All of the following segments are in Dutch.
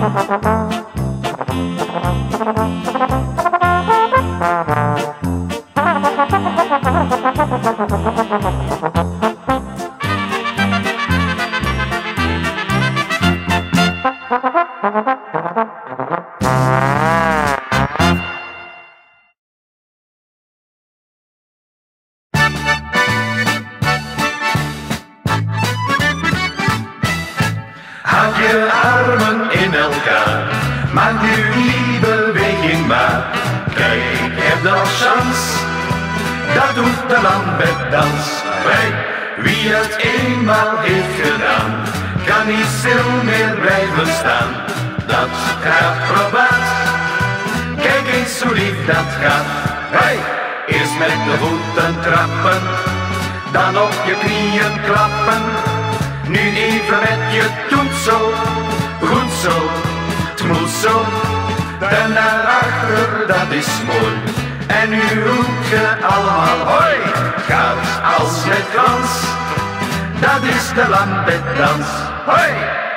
Houd je armen in elkaar, maak nu die beweging maar. Kijk, ik heb de chance, dat doet de lambeddans. Hey, wie het eenmaal heeft gedaan, kan niet stil meer blijven staan. Dat gaat probaat, kijk eens hoe lief dat gaat. Hey, eerst met de voeten trappen, dan op je knieën klappen. Nu even met je toetsel, goed zo, het moet zo. Dan naar achter, dat is mooi. En nu roept je allemaal hoi. Gaat als met glans, dat is de lambeddans. Hoi!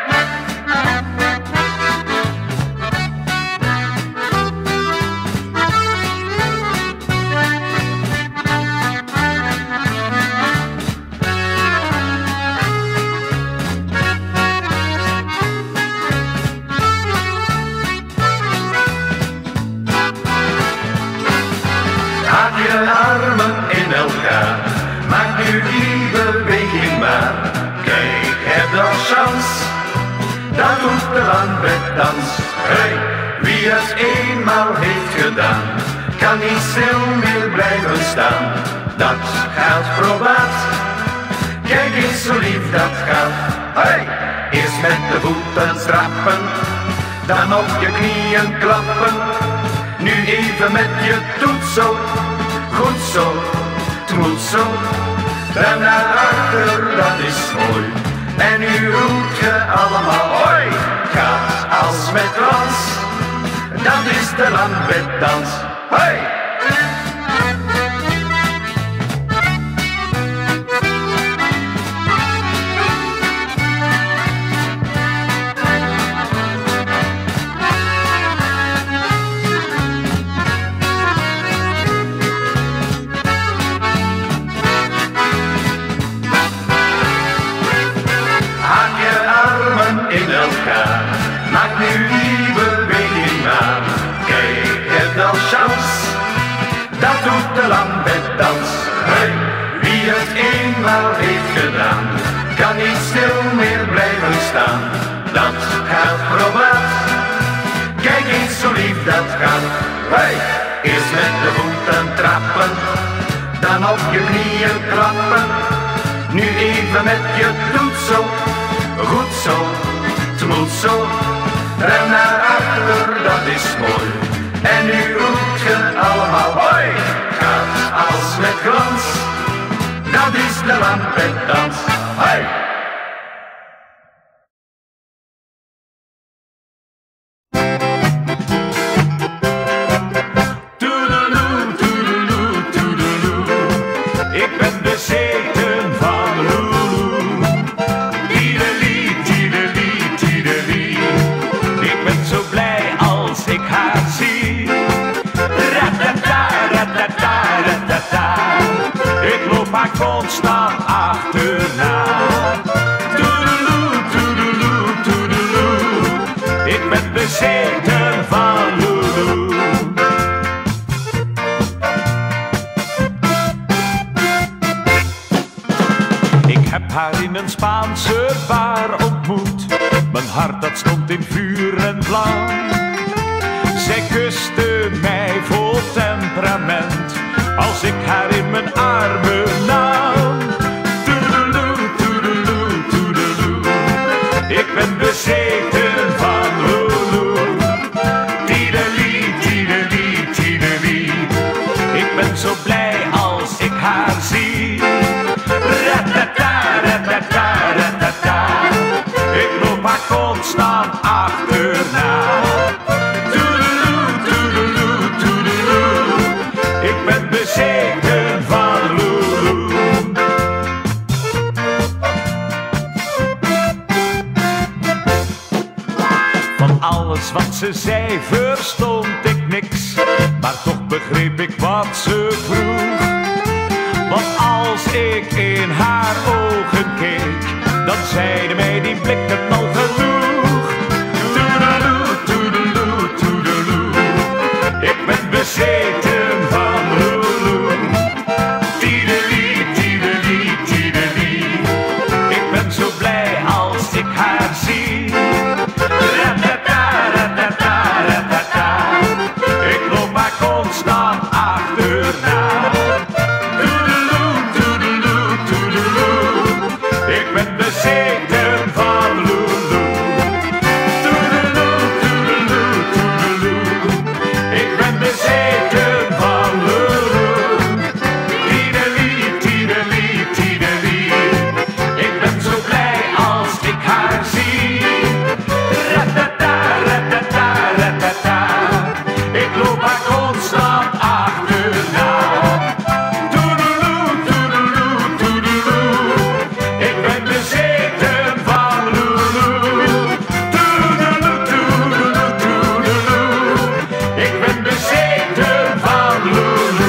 Je armen in elkaar, maak nu die beweging maar. Kijk, heb de chance, dat doet de lambeddans. Hey, wie het eenmaal heeft gedaan, kan niet stil meer blijven staan. Dat gaat probaat, kijk eens hoe lief dat gaat. Hey, eerst met de voeten strappen, dan op je knieën klappen. Nu even met je toetsel, goed zo, het moet zo. Dan naar achter, dat is mooi. En nu roept je allemaal hoi. Gaat als met glans, dat is de lambeddans. Hoi! In elkaar, maak nu die beweging maar. Kijk, heb de chance, dat doet de lambeddans. Hey, wie het eenmaal heeft gedaan, kan niet stil meer blijven staan. Dat gaat probaat, kijk eens hoe lief dat gaat. Hey, eerst met de voeten trappen, dan op je knieën klappen. Nu even met je toetsel, goed zo. Het moet zo, ren naar achter, dat is mooi. En nu roept je allemaal hoi. Gaat als met glans, dat is de lambeddans. Hoi! Toedeloe, toedeloe, toedeloe. Ik ben bezeten van Lulu. Tiedelie, tiedelie, tiedelie. Ik ben zo blij als ik haar zie. Ratata, ratata, ratata. Ik loop haar constant achterna. Toedeloe, toedeloe, toedeloe. Ik ben bezeten van Lulu. Ik heb haar in een Spaanse bar ontmoet. Mijn hart dat stond in vuur en vlam. Zij kuste mij vol temperament als ik haar in mijn armen nam. Toedeloe, toedeloe, toedeloe. Ik ben bezeten van Lulu. Tiedelie, tiedelie, tiedelie. Ik ben zo blij als ik haar zie. Ratata, ratata, ratata. Ik loop haar constant achterna. Toedeloe, toedeloe, toedeloe. Ik ben bezeten van Lulu. Van Van alles wat ze zei verstond ik niks, maar toch begreep ik wat ze vroeg. Want als ik in haar ogen keek, dan zeiden mij die blikken al genoeg. Toedeloe, toedeloe, toedeloe, ik ben bezeten van Lulu. Tidelie, tidelie, tidelie, ik ben zo blij als ik haar zie. Ratata, ratata, ratata, ik loop maar constant achterna. Ik ben bezeten van Lulu. Toedeloe, toedeloe, toedeloe, ik ben bezeten van Lulu. Tidelie, tidelie, tidelie, ik ben zo blij als ik haar zie. Ratata, ratata, ratata, ik loop haar constant achterna. Toedeloe, toedeloe, toedeloe, ik ben bezeten van Lulu. Toedeloe, toedeloe, toedeloe, ik ben bezeten van Lulu.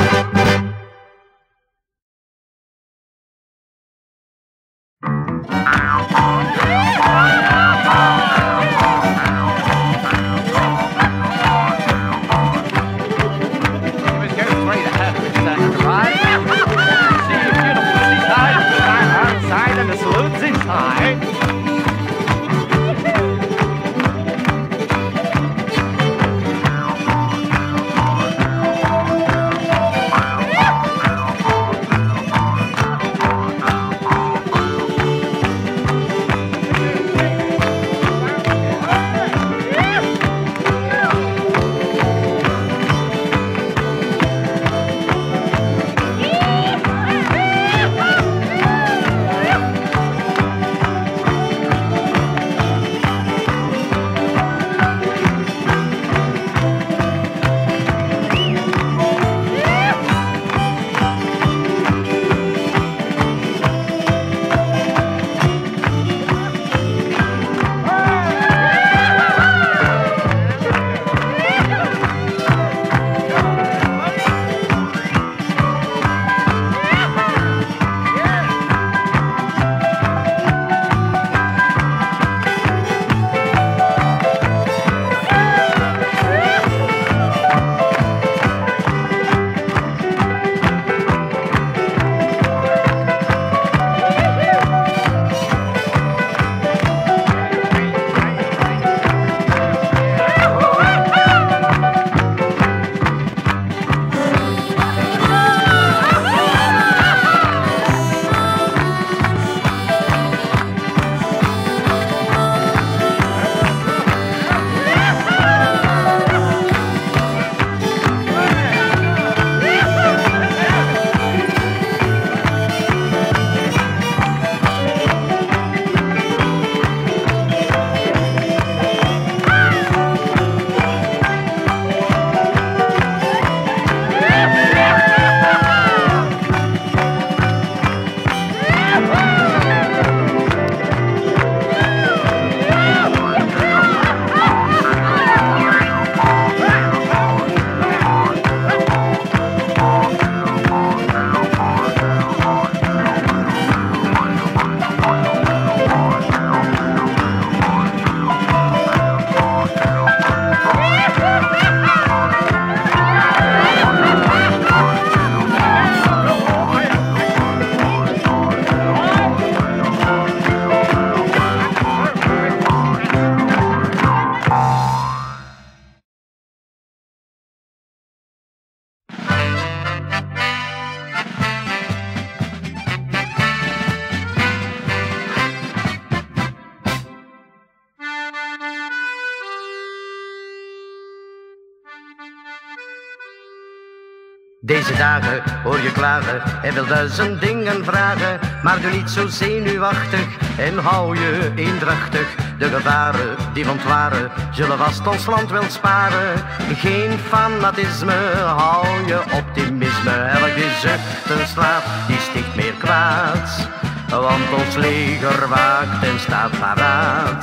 Deze dagen hoor je klagen en wil 1000 dingen vragen, maar doe niet zo zenuwachtig en hou je eendrachtig. De gevaren die ontwaren zullen vast ons land wel sparen. Geen fanatisme, hou je optimisme. Elk die zuchten slaat, die sticht meer kwaad. Want ons leger waakt en staat paraat.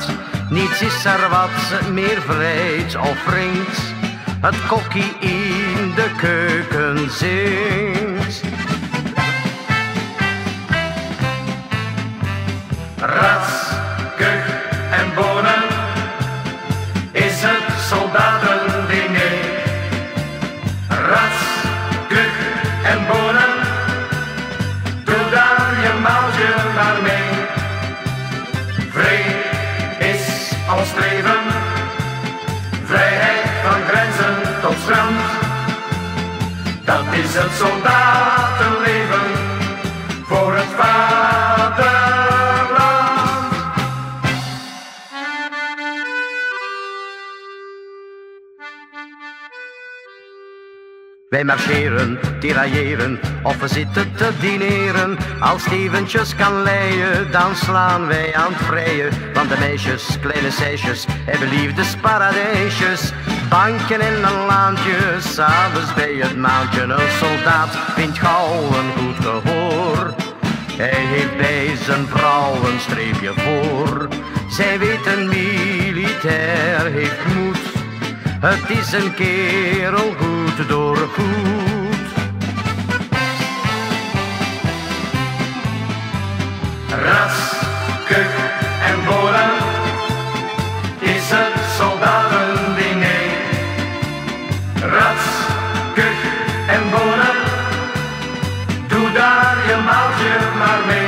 Niets is er wat meer vreeds of wringt. Het kokkie in de keuken zingt. Rats, kuch en bonen is het soldatendiner. Rats, kuch en bonen, doe daar je mouwtje maar mee. Vrede is ons streven, vrijheid van grenzen tot strand. Dat is het soldatenleven voor het vaderland. Wij marcheren, tirailleren of we zitten te dineren. Als Steventjes kan leien, dan slaan wij aan het vrijen. Want de meisjes, kleine seisjes, hebben liefdesparadijsjes. Banken en een laantje, s'avonds bij het maantje. Een soldaat vindt gauw een goed gehoor. Hij heeft bij zijn vrouw een streepje voor. Zij weet een militair heeft moed. Het is een kerel goed door goed. Rats, kuch en bonen is het soldatendiner. Rats, kuch en bonen, doe daar je mouwtje maar mee.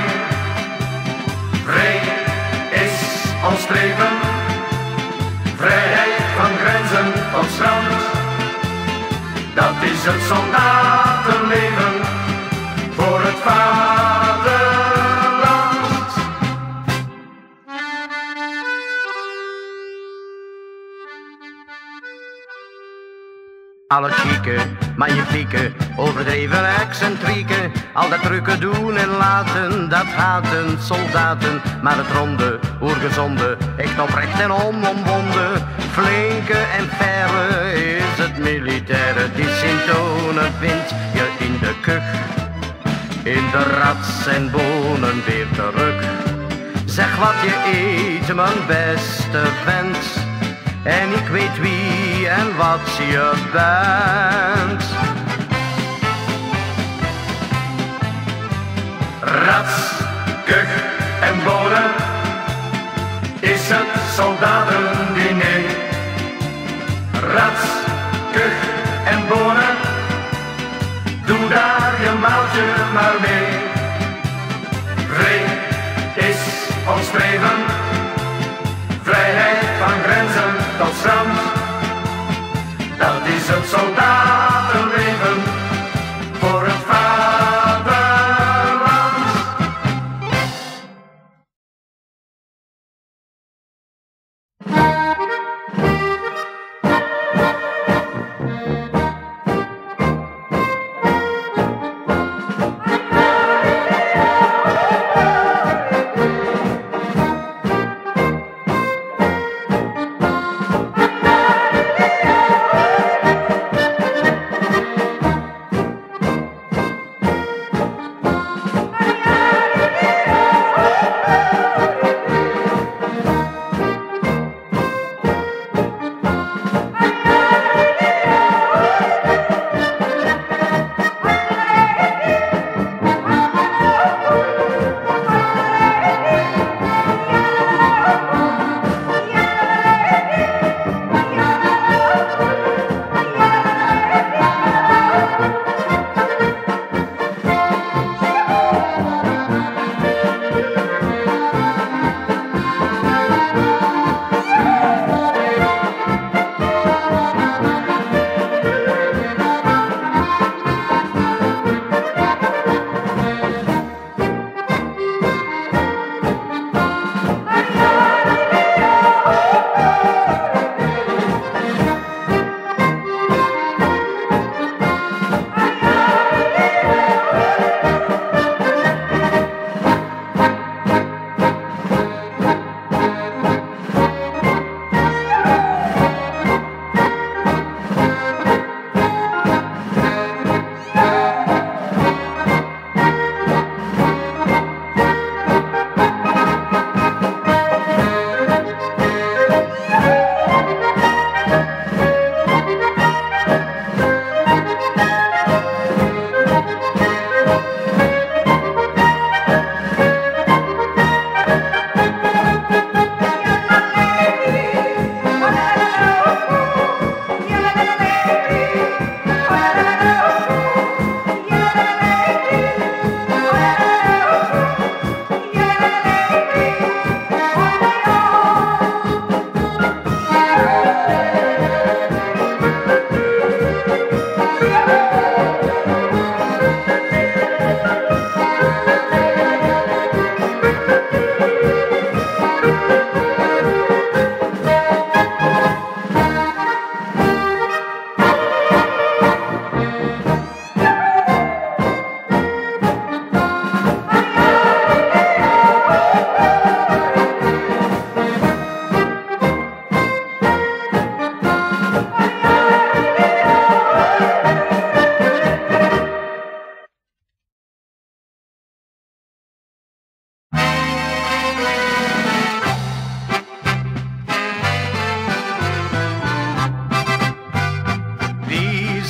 Vrede is ons streven, vrijheid van grenzen tot strand. Dat is het soldatenleven voor het vaderland. Alle chique, magnifieke, overdreven excentrieke. Al dat drukke doen en laten, dat haten soldaten. Maar het ronde, oergezonde, echt oprecht en onomwonden. Flinke en verre is het militaire. Die syntonen vind je in de kuch. In de rats en bonen weer terug. Zeg wat je eet, mijn beste vent. En ik weet wie en wat je bent. Rats, kuch en bonen is het soldatendiner. Rats, kuch en bonen, doe daar je mouwtje maar mee. Vrede is ons streven, vrijheid van grenzen tot strand. Dat is het soldatenleven voor het vaderland.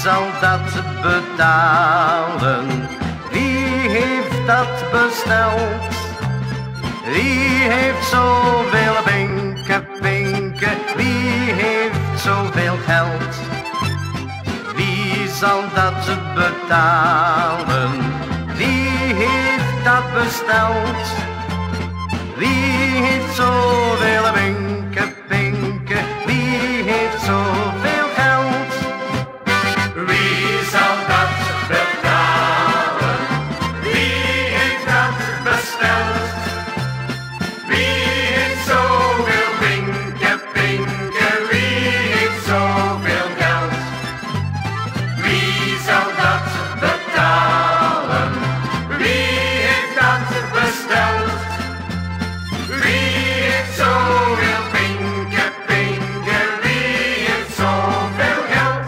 zal dat betalen? Wie heeft dat besteld? Wie heeft zoveel pinken? Wie heeft zoveel geld? Wie zal dat betalen? Wie heeft dat besteld? Wie heeft zoveel pinken? Wie heeft zoveel geld? Wie zal dat betalen? Wie heeft dat besteld? Wie heeft zoveel pinken? Wie heeft zoveel geld? Wie zal dat betalen? Wie heeft dat besteld? Wie heeft zoveel pinken? Wie heeft zoveel geld?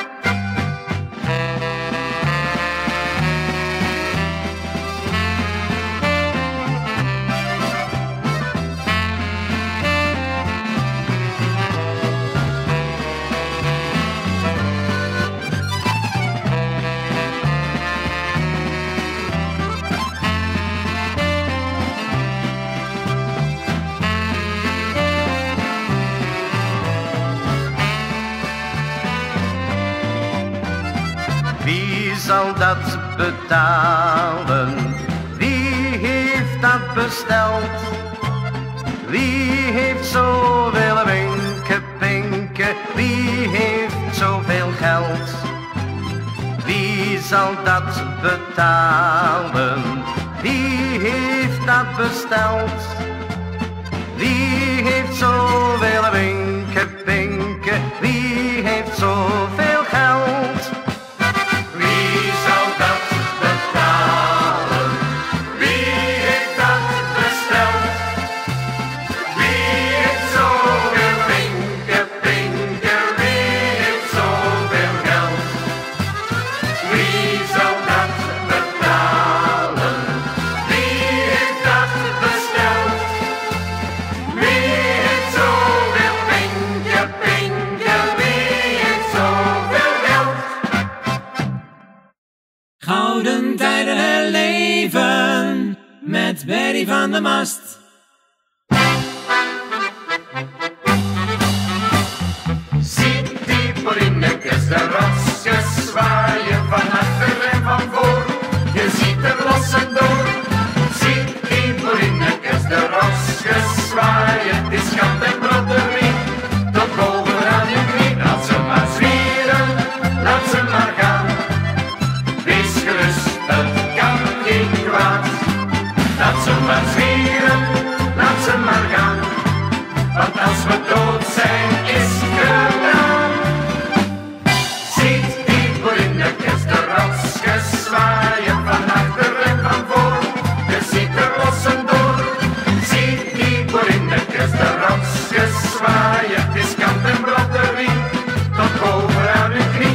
Wie zal dat betalen? Wie heeft dat besteld? Wie heeft zoveel pinken? Wie heeft zoveel geld? Wie zal dat betalen? Wie heeft dat besteld? Wie heeft zoveel pinken? Wie heeft zoveel geld? Wie zal dat betalen? Wie heeft dat besteld? Wie heeft zoveel pinken? Wie heeft zoveel geld? Wie zal dat betalen? Wie heeft dat besteld? Wie heeft zoveel pinken? Wie heeft zoveel geld? Gouden tijden herleven met Berry van der Mast. Ziet die polinnekes de rotjes zwaaien van achter en van voor. Je ziet er los en door. Ziet die polinnekes de rotjes zwaaien. Het is gat en broderie tot bovenaan je knie. Laat ze maar zwieren, laat ze maar gaan. Wees gerust, het kan geen kwaad. Laat ze maar zwieren, laat ze maar gaan. Want als we dood zijn, is het gedaan. Ziet die polinnekes de rotjes zwaaien van achter en van voor. Je ziet er los en door. Ziet die polinnekes de rotjes zwaaien. Het is kant en broderie tot bovenaan uw knie.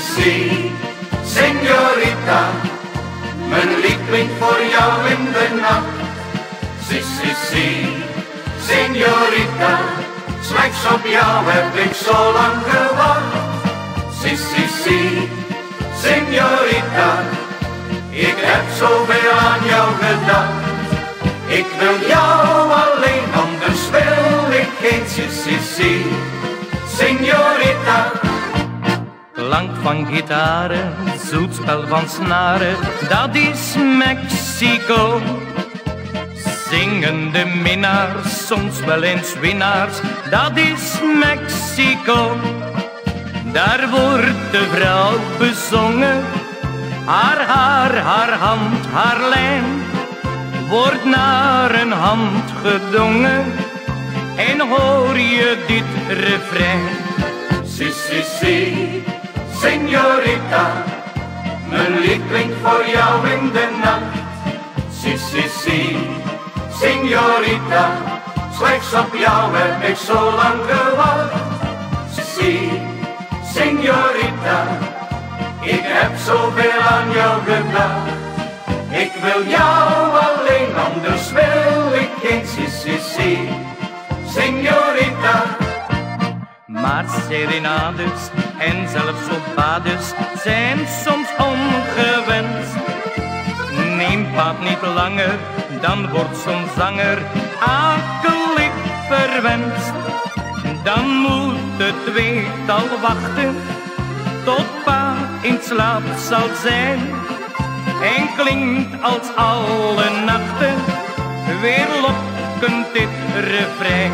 si, signorita, mijn lied klinkt voor jou in de nacht. Si, signorita, slechts op jou heb ik zo lang gewacht. Si, signorita, ik heb zoveel aan jou gedacht. Ik wil jou alleen, anders wil ik geen. Si, signorita. Klank van gitaren, zoet spel van snaren, dat is Mexico. Zingende minnaars, soms wel eens winnaars, dat is Mexico. Daar wordt de vrouw bezongen, haar haar, haar hand, haar lijn, wordt naar een hand gedongen, en hoor je dit refrein. Si, signorita, mijn lied klinkt voor jou in de nacht. Si, signorita, slechts op jou heb ik zo lang gewacht. Si, signorita, ik heb zoveel aan jou gedacht. Ik wil jou alleen, anders wil ik geen. Si, signorita. Maar serenades en zelfs opbades zijn soms ongewenst. Neem paard niet langer, dan wordt zo'n zanger akelig verwenst. Dan moet het tweetal wachten tot pa in slaap zal zijn. En klinkt als alle nachten weer lokkend dit refrein.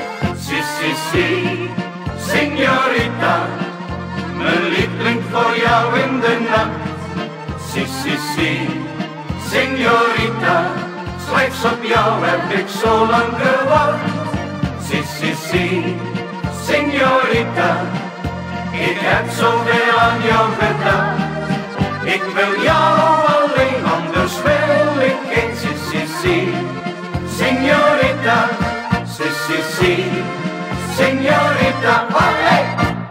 Si, signorita, mijn lied klinkt voor jou in de nacht. Si, signorita, slechts op jou heb ik zo lang gewacht. Si, signorita, ik heb zoveel aan jou gedacht. Ik wil jou alleen, anders wil ik geen. Si, signorita, si, signorita, olé!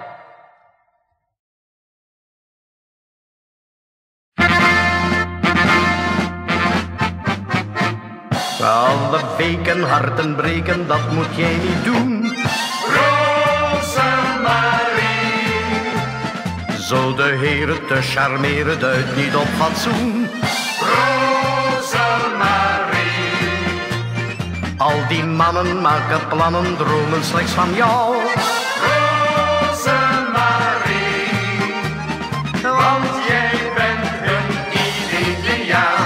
Alle weken harten breken, dat moet jij niet doen. Rosemarie, Zo de heren te charmeren, duidt niet op fatsoen. Rosemarie, Al die mannen maken plannen, dromen slechts van jou. Rosemarie, want jij bent hun ideaal.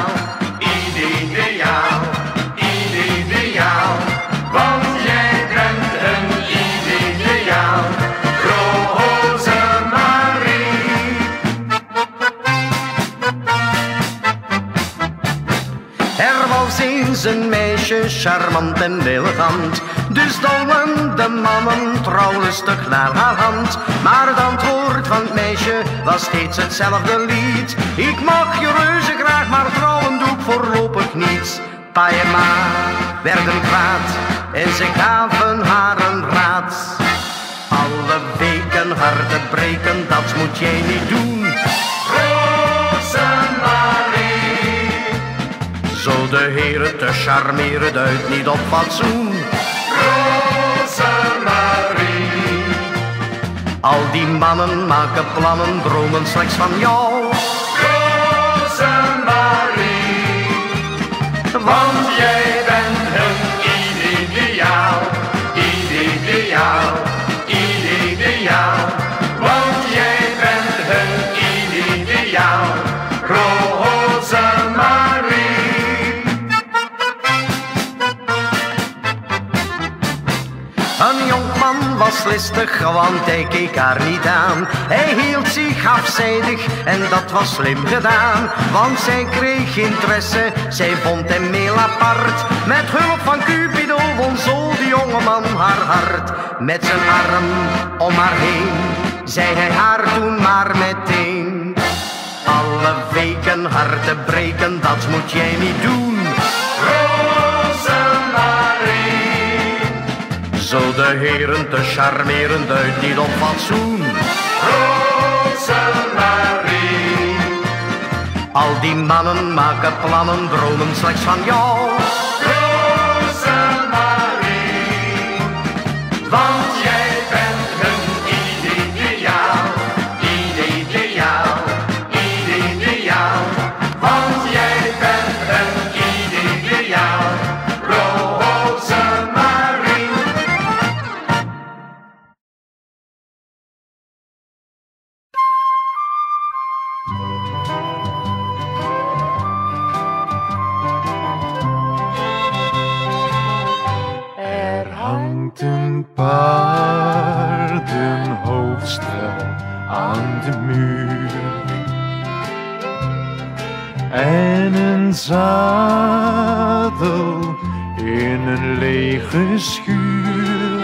Want jij bent een ideaal, Rosemarie. Er was eens een meisje, charmant en elegant, dus dolden de mannen trouwlustig naar haar hand. Maar het antwoord van het meisje was steeds hetzelfde lied. Ik mag je reuze graag, maar trouwen doe ik voorlopig niet. Pa en ma werden kwaad en ze gaven haar een raad. Alle weken harten breken, dat moet jij niet doen. Rosemarie, Zo de heren te charmeren, duidt niet op fatsoen. Rosemarie, Al die mannen maken plannen, dromen slechts van jou. Rosemarie, want jij bent hun ideaal. Want jij bent hun ideaal, Rosemarie. Een jonkman was listig, want hij keek haar niet aan. Hij hield zich afzijdig en dat was slim gedaan. Want zij kreeg interesse, zij vond hem heel apart. Met hulp van Cupido won zo de jongeman haar hart. Met zijn arm om haar heen, zei hij haar toen maar meteen. Alle weken harten breken, dat moet jij niet doen. Rosemarie, Zo de heren te charmeren, duidt niet op fatsoen. Rosemarie. Al die mannen maken plannen, dromen slechts van jou. Rosemarie, want jij bent hun ideaal, ideaal, ideaal. Want jij bent hun ideaal, Rosemarie. Er hangt een paardenhoofdstel aan de muur en een zadel in een lege schuur.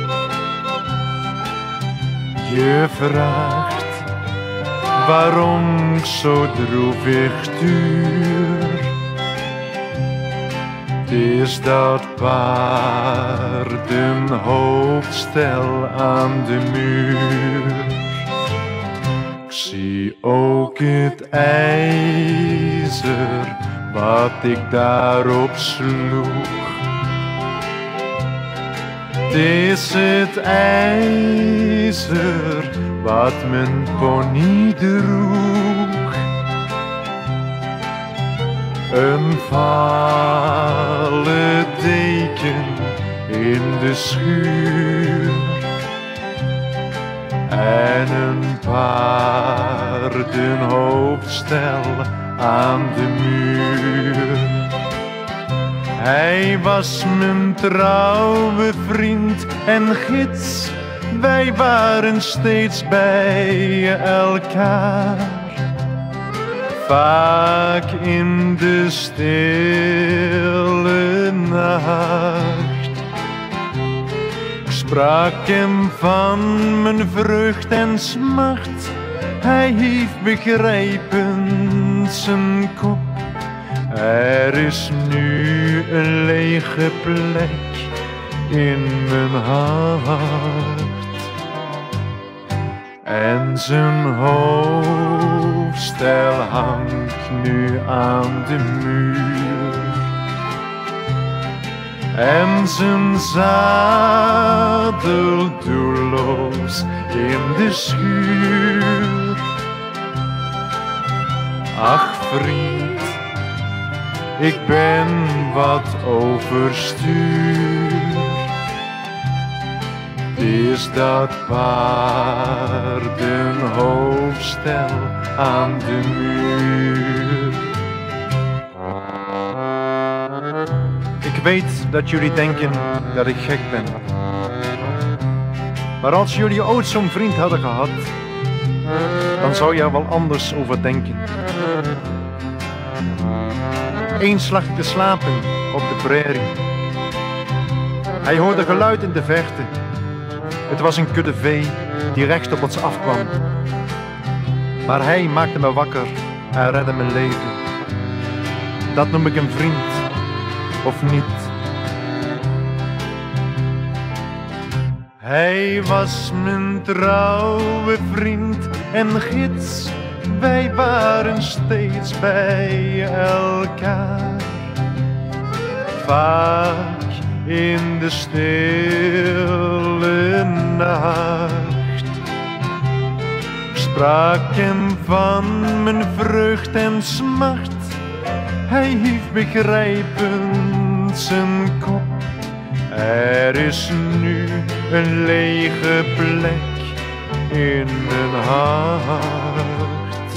Je vraagt waarom ik zo droevig tuur. Het is dat paardenhoofdstel aan de muur. Ik zie ook het ijzer wat ik daarop sloeg. Het is het ijzer wat mijn pony droeg. Een vale deken in de schuur en een paardenhoofdstel aan de muur. Hij was mijn trouwe vriend en gids, wij waren steeds bij elkaar. Vaak in de stille nacht. Ik sprak hem van mijn vreugd en smacht. Hij hief begrijpend zijn kop. Er is nu een lege plek in mijn hart. En zijn hoofdstel hangt nu aan de muur. En zijn zadel doelloos in de schuur. Ach vriend, ik ben wat overstuur. Is dat paardenhoofdstel aan de muur. Ik weet dat jullie denken dat ik gek ben. Maar als jullie ooit zo'n vriend hadden gehad, dan zou je er wel anders over denken. Eens lag ik te slapen op de prairie. Hij hoorde geluid in de verte. Het was een kudde vee die rechts op ons afkwam. Maar hij maakte me wakker en redde mijn leven. Dat noem ik een vriend, of niet? Hij was mijn trouwe vriend en gids. Wij waren steeds bij elkaar. Vaak in de stille nacht. Ik sprak hem van mijn vreugd en smacht. Hij hief begrijpend zijn kop. Er is nu een lege plek in mijn hart.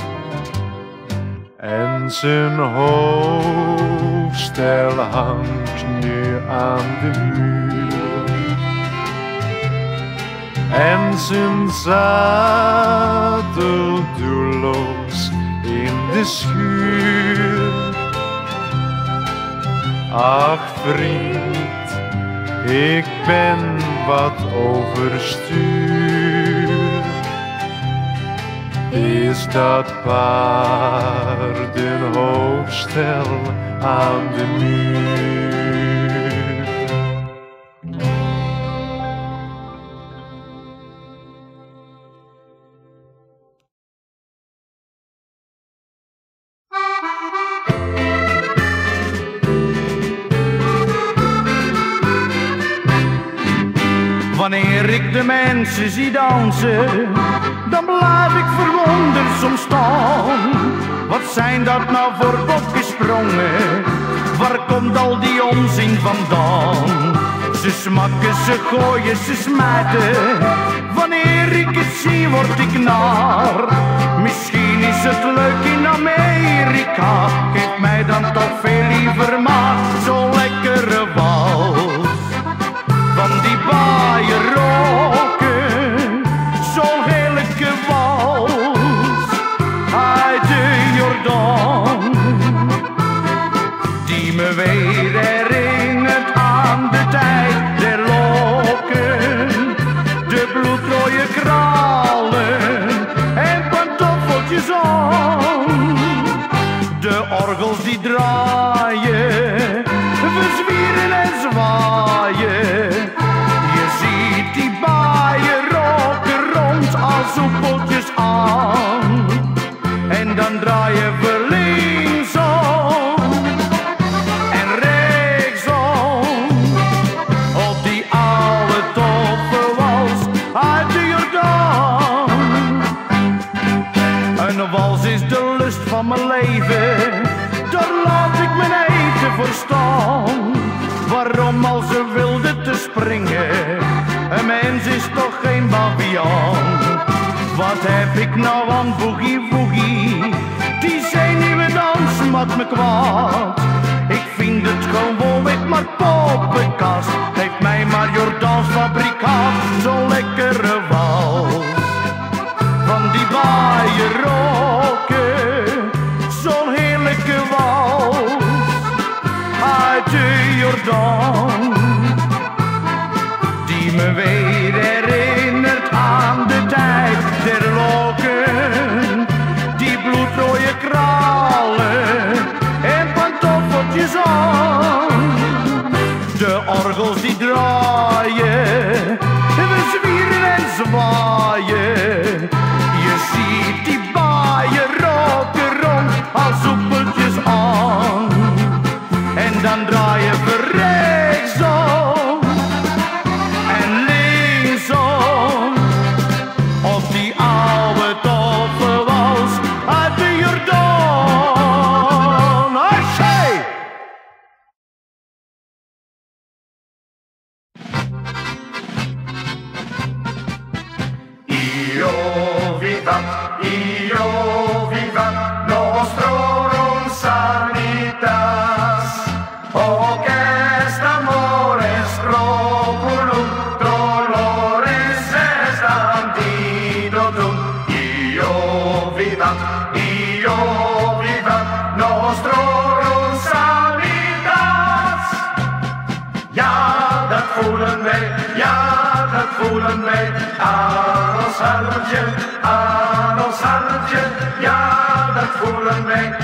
En zijn hoofdstel hangt nu aan de muur. En zijn zadel doelloos in de schuur. Ach vriend, ik ben wat overstuur. Is dat paardenhoofdstel aan de muur? Wanneer ik de mensen zie dansen, dan blijf ik verwonderd soms staan. Wat zijn dat nou voor bokkensprongen? Waar komt al die onzin vandaan? Ze smakken, ze gooien, ze smijten. Wanneer ik het zie, word ik naar. Misschien is het leuk in Amerika. Geef mij dan toch veel liever maar zo'n lekkere wals. Van die baaien roken, zo'n heerlijke wals uit de Jordaan. Die me weer herinnert aan de tijd der loken, de bloedrode kralen en pantoffeltjes aan. De orgels die draaien, we zwieren en zwaaien. Je ziet die baaien roken rond als soepeltjes aan. En dan draaien we linksom en rechtsom op die oude toffe wals uit de Jordaan. Een wals is de lust van mijn leven, daar laat ik mijn eten voor staan. Waarom al ze wilde te springen, een mens is toch geen baviaan. Wat heb ik nou aan boogie woogie, die zenuwendans maakt me kwaad. Ik vind het gewoonweg maar poppenkast, geef mij maar Jordaans fabrikaat, zo'n lekkere wals. Van die baaien roken, zo'n heerlijke wals uit de Jordaan. Die me weer herinnert aan de tijd der loken, die bloedrode kralen en pantoffeltjes aan. De orgels die draaien, we zwieren en zwaaien. Je ziet die baaien roken rond als soepeltjes aan. En dan draaien we rechtsom en linksom op die oude toffe wals uit de Jordaan. Hey! Io vivat, nostrorum sanitas. O est amores proculum, dolores est antidotum. Io vivat, nostrorum sanitas. Ja, dat voelen wij, aan ons hartje, ja, dat voelen wij,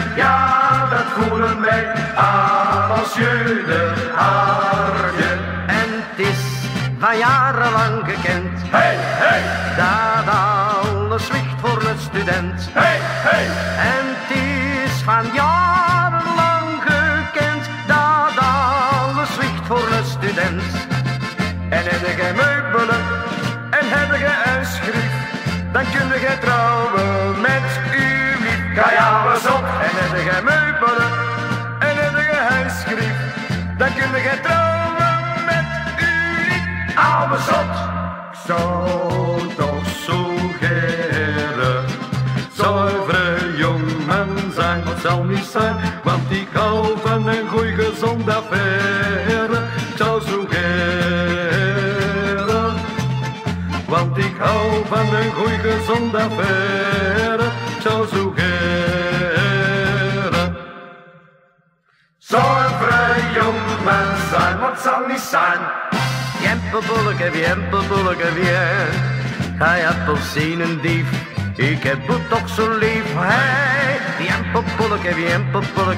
aan ons jeugdig hartje. En het is van jarenlang gekend, Hey, hey, dat alles zwicht voor een student. hey, hey, En het is van jarenlang gekend, dat alles zwicht voor een student. En heb je meubelen en heb je een schrift, dan kun je trouwen met uw lief. ga ja eens op. En heb je meubelen en heb je een schrift, dan kun je trouwen met uw lief. Oude zot. Ik zou toch zo geren zuivere jongen zijn. Dat zal niet zijn, want ik hou van een goeie gezonde affaire. Ik zou zo geren, want ik hou van een goeie gezonde affaire. Ik zou zo geren. Zuivere jongen zijn, wat zal niet zijn. Jempelbolleke, bien. Hij appelsinendief, ik heb het toch zo lief. Hey, jempelbolleke, bien.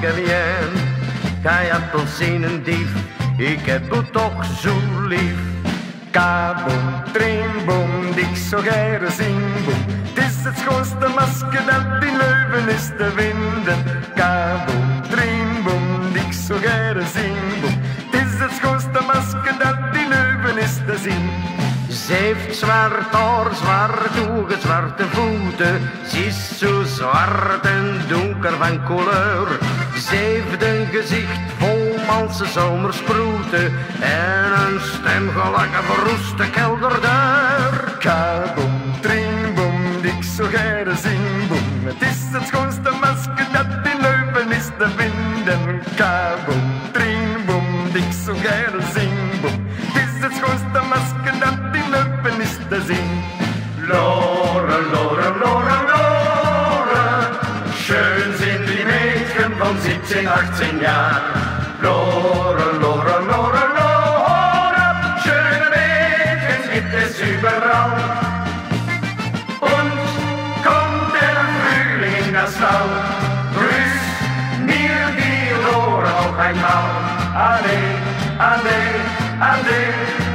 Hij appelsinendief, ik heb het toch zo lief. Kaboom, trimboom, dik zo gere zingboom. Het is het schoonste masker dat in Leuven is te vinden. Kaboom, trimboom, dik zo gere zingboom. Het is het schoonste masker dat in Leuven is te zien. heeft zwart haar, zwart ogen, zwarte voeten. Ze is zo zwart en donker van kleur. Ze heeft een gezicht vol malse zomersproeten en een stem gelijk een verroeste kelderdeur. Kaboom, tringboom, dik zo geire zingboom. Het is het schoonste masker dat in Leuven is te vinden. Kaboom, tringboom, dik zo geire zingboom. Het is het schoonste masker dat in Leuven is te zien. Loren, loren, loren, loren. Schön sind die Mädchen von 17, 18 Jahren. Loren, loren, loren, loren. Schöne Mädchen gibt es überall. Und kommt der Frühling in das Land, grüßt mir die Loren auch einmal. Ade, ade, ade.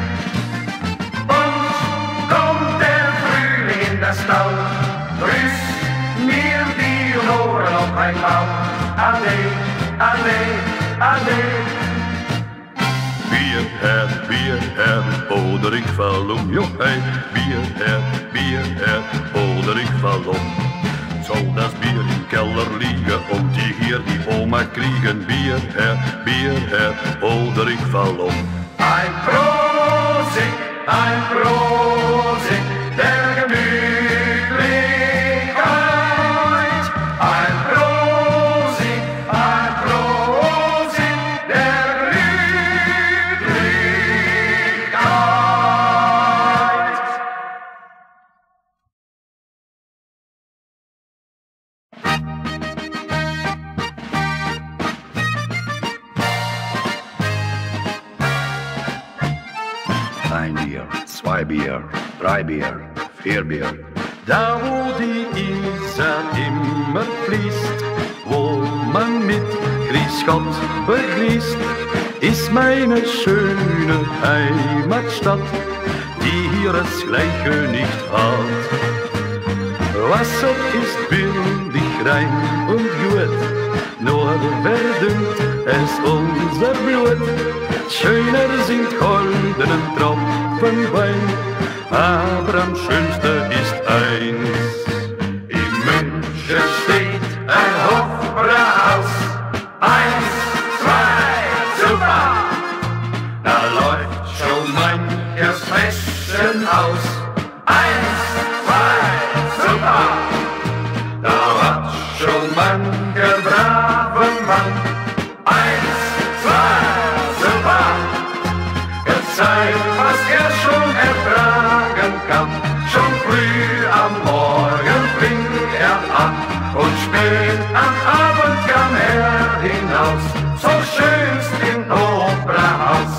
Das Land, grüßt mir die Loren auf einmal. Ade, ade, ade. Bier, oder ich fall um. Jo, hey, Bier, oder ich fall um. Soll das Bier im Keller liegen und die hier die Oma kriegen? Bier, oder ich fall um. Ein Prosit, der Gemütlichkeit. Ein Prosit, der Glücklichkeit. Ein Bier, 2 Bier, 3 Bier, 4 Bier. Da wo die Isar immer fließt, wo man mit Grüß Gott begrüßt, ist meine schöne Heimatstadt, die hier das Gleiche nicht hat. Wasser ist billig, rein und gut, nur verdünnt es unser Blut. Schöner sind goldene Tropfen Wein, aber am schönsten ist eins. In München steht ein Hofbräuhaus. 1, 2, super! Da läuft schon manches Fässchen aus. 1, 2, super! Da hat schon mancher braven Mann. 1, 2, super! Gezeigt, was schon ertragen kann. Schon früh am Morgen fing an und spät am Abend kam hinaus. So schönst im Operahaus.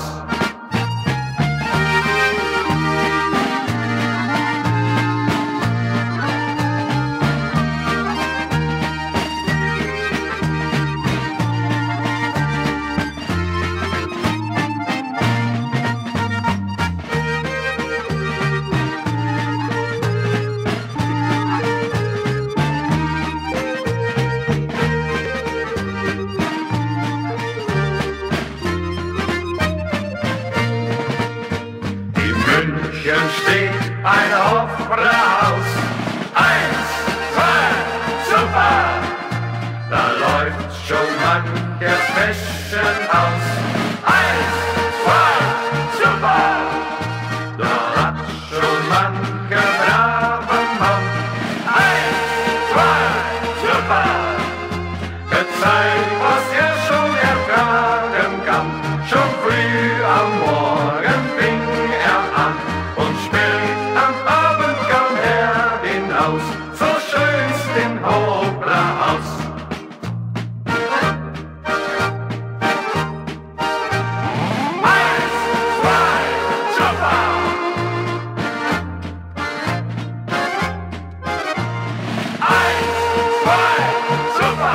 Steht ein Hofbräuhaus. 1, 2, super! Da läuft schon manches Fässchen aus. 1, 2, super! Da hat schon mancher braven Mann. 1, 2, super! Gezeigt, was schon ertragen kann. Schon früh am Morgen fing an. Und spät am Abend kam hinaus, so schönst im Hofbräuhaus.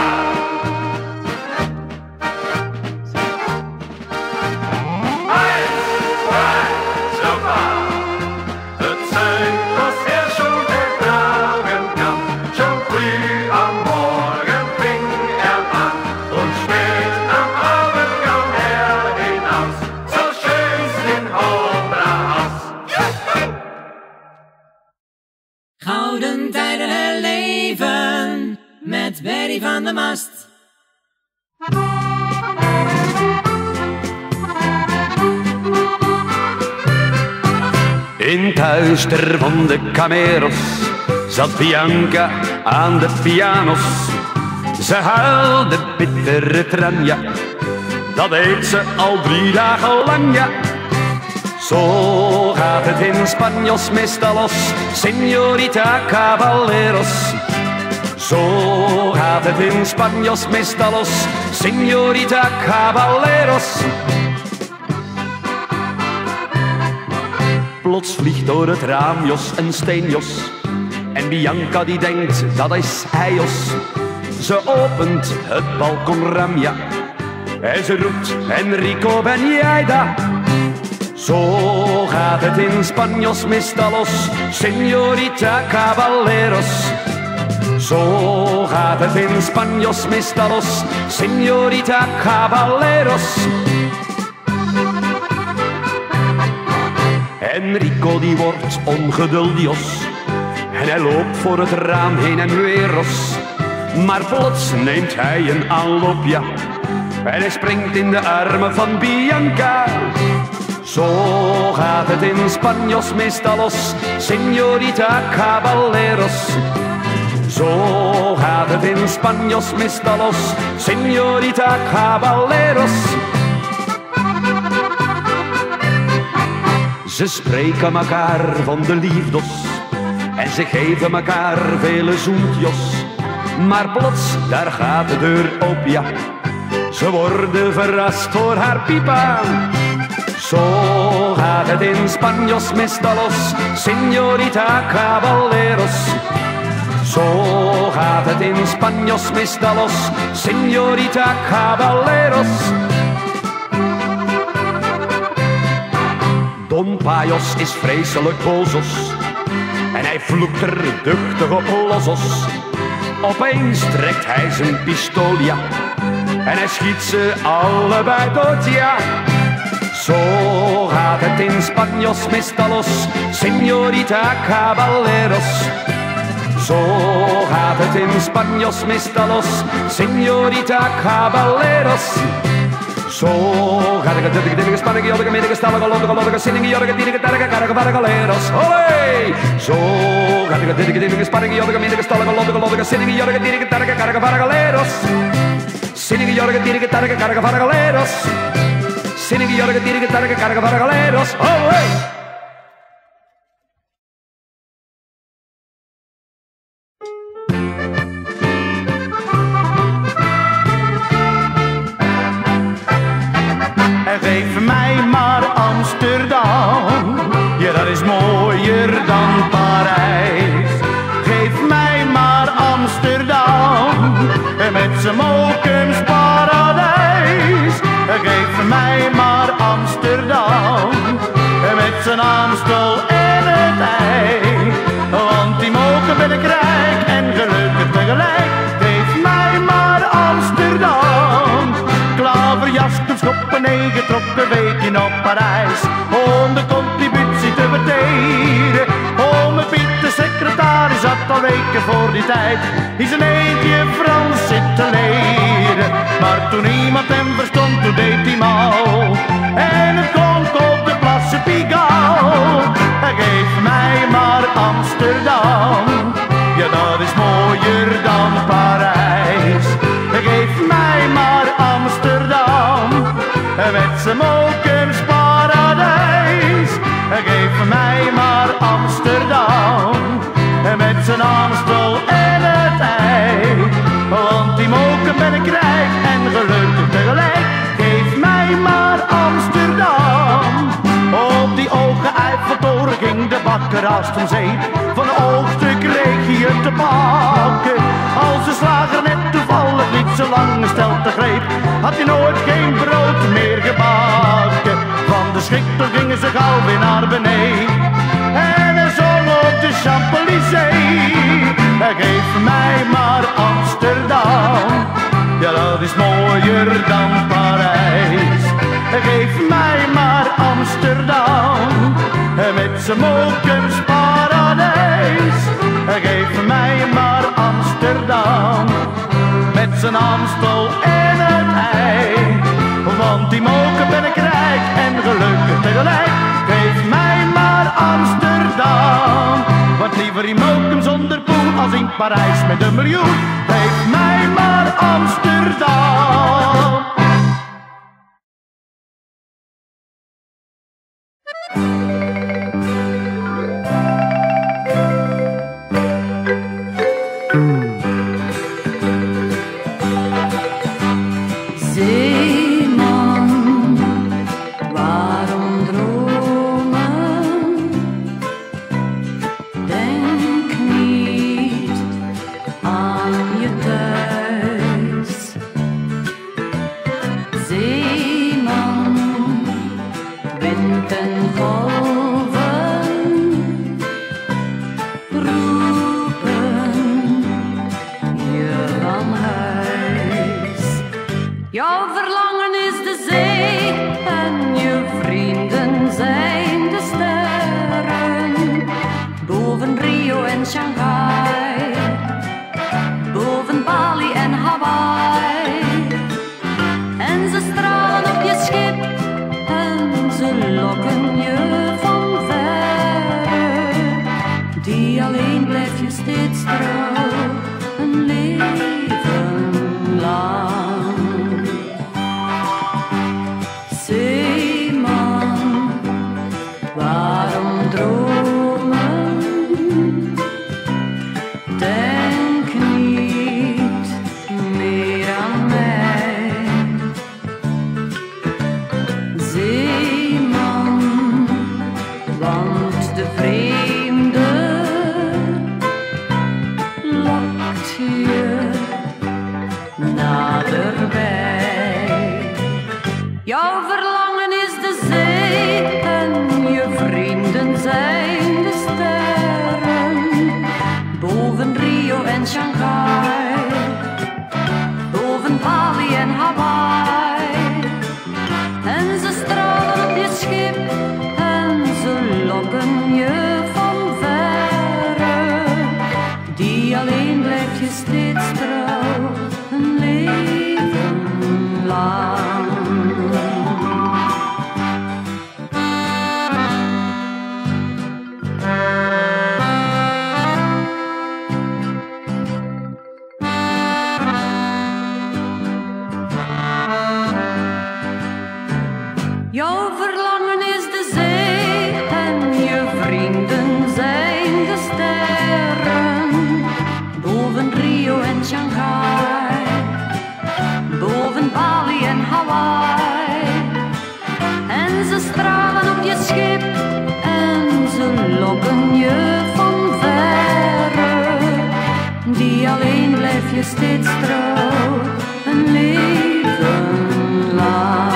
Super! Berry van de Mast. In het huister van de Cameros zat Bianca aan de pianos. Ze huilde bittere tran, ja, dat deed ze al 3 dagen lang, ja. Zo gaat het in Spanjos meestal los, señorita caballeros. Zo gaat het in Spanjos meestal los, señorita caballeros. Plots vliegt door het raam Jos een steenjos. En Bianca die denkt, dat is hij Jos. Ze opent het balkonraam, ja. En ze roept, Enrico, ben jij daar? Zo gaat het in Spanjos meestal los, señorita caballeros. Zo gaat het in Spanjos meestal los, señorita caballeros. Enrico die wordt ongeduldig en hij loopt voor het raam heen en weer Ros. Maar plots neemt hij een aanloop, ja, en hij springt in de armen van Bianca. Zo gaat het in Spanjos meestal los, señorita caballeros. Zo gaat het in Spanjos meestal los, señorita caballeros. Ze spreken elkaar van de liefdes en ze geven elkaar vele zoentjes. Maar plots, daar gaat de deur open, ja. Ze worden verrast door haar pipa. Zo gaat het in Spanjos meestal los, señorita caballeros. Zo gaat het in Spanjos meestal los, señorita caballeros. Don Pajos is vreselijk bozos en hij vloekt er duchtig op losos. Opeens trekt hij zijn pistool, ja, en hij schiet ze allebei dood, ja. Zo gaat het in Spanjos meestal los, señorita caballeros. Zo gaat het in Spanjos meestal los, señorita caballeros. Zo gaat het in Spanje, jorge, midden, stallige, lottige, zinningen, jorge, dierige, terge, karge, vargaleros. Olé! Zo gaat het in Spanje, jorge, midden, stallige, lottige, zinningen, jorge, dierige, terge, karge, vargaleros. Zinningen, jorge, dierige, terge, karge, vargaleros. Zinningen, jorge, dierige, terge, karge, vargaleros. Olé! Geef mij maar Amsterdam, ja dat is mooier dan Parijs. Geef mij maar Amsterdam, met z'n Mokems paradijs. Geef mij maar Amsterdam, met z'n Amstel en het IJ. Want die Moken ben ik rijk en gelukkig tegelijk. Geef mij maar Amsterdam. Klaverjassen, schoppen, 9 trokken weken op Parijs. Om de contributie te verdelen. Om het Piet, de secretaris, had al weken voor die tijd in zijn eentje Frans zitten leren. Maar toen iemand hem verstond, toen deed hij mal. En het klonk op de Place Pigalle. Geef mij maar Amsterdam, ja dat is mooier dan Parijs. Geef mij maar Amsterdam, met z'n Mokems paradijs. Geef mij maar Amsterdam, met z'n Amstel en het IJ. Want die Moken ben ik rijk en gelukkig tegelijk. Geef mij maar Amsterdam. Op die ogen Eiffeltoren ging de bakker haast om zeep. Van een oogstuk kreeg hij het te pakken. Als de slager net toevallig niet zo lang stelt te greep, had hij nooit geen brood meer gebakken. Van de schrik toen gingen ze gauw weer naar beneden. En hij zong op de Champs-Élysées. Geef mij maar Amsterdam, ja dat is mooier dan Parijs. Geef mij maar Amsterdam, met z'n Mokems paradijs. Geef mij maar Amsterdam, Parijs met een miljoen. Geef mij maar Amsterdam. Zeeman, waarom dromen? Denk niet aan je thuis. Zeeman, wind en golven roepen je van huis. Jouw verlangen is de zee en je vrienden zijn de sterren. Boven Rio en Shanghai, boven Bali en Hawaii. En ze stralen op je schip en ze lokken je van verre. Die alleen blijf je steeds trouw, een leven lang. Zeeman, waarom dromen? Denk niet meer aan mij. Zeeman, want de vreemde lokt je naderbij. Jouw verlangen is de zee en je vrienden zijn de sterren. Boven Rio en Shanghai, boven Bali en Hawaii. En ze stralen op je schip en ze lokken je van verre. Die alleen blijf je steeds trouw, een leven lang. Jouw verlangen is de zee en je vrienden zijn de sterren. Boven Rio en Shanghai, boven Bali en Hawaii. En ze stralen op je schip en ze lokken je van verre. Die alleen blijf je steeds trouw, een leven lang.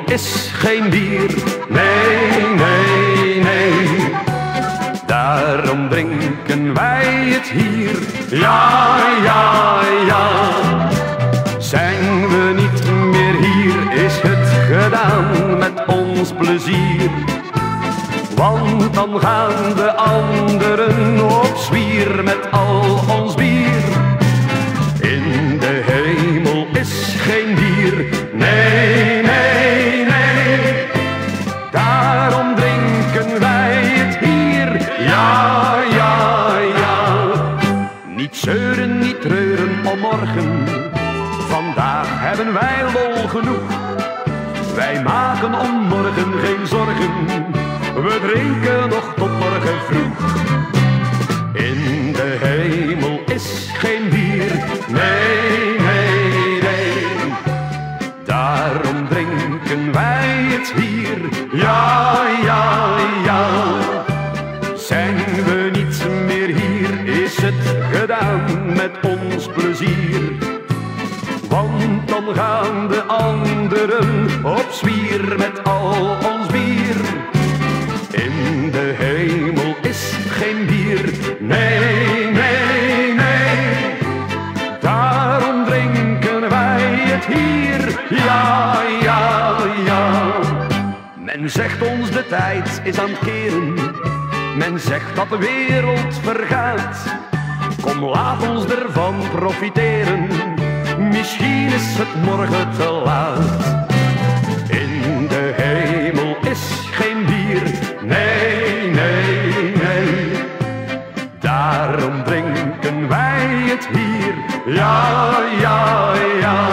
is geen bier. Nee, nee, nee. Daarom drinken wij het hier. Ja, ja, ja. Zijn we niet meer hier, is het gedaan met ons plezier. Want dan gaan de anderen op zwier met al ons bier. In de hemel is geen bier, nee, nee, nee. Daarom drinken wij het hier, ja, ja, ja. Niet zeuren, niet treuren om morgen, vandaag hebben wij lol genoeg. Wij maken om morgen geen zorgen, we drinken nog tot morgen vroeg. In de hemel is geen bier, nee, nee, nee. Daarom drinken wij het hier, ja, ja, ja. Zijn we niet meer hier, is het gedaan met ons plezier. Want dan gaan de anderen op zwier met al ons bier. In de hemel is geen bier, nee, nee, nee. Daarom drinken wij het hier, ja, ja, ja. Men zegt ons de tijd is aan het keren, men zegt dat de wereld vergaat. Kom, laat ons ervan profiteren, misschien is het morgen te laat. In de hemel is geen bier, nee, nee, nee. Daarom drinken wij het hier, ja, ja, ja.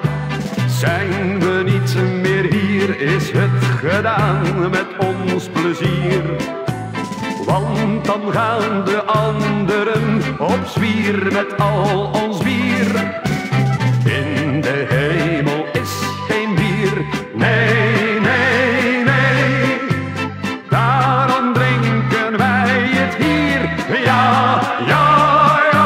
Zijn we niet meer hier, is het gedaan met ons plezier. Want dan gaan de anderen op zwier met al ons bier. In de hemel is geen bier, nee, nee, nee. Daarom drinken wij het hier, ja, ja, ja.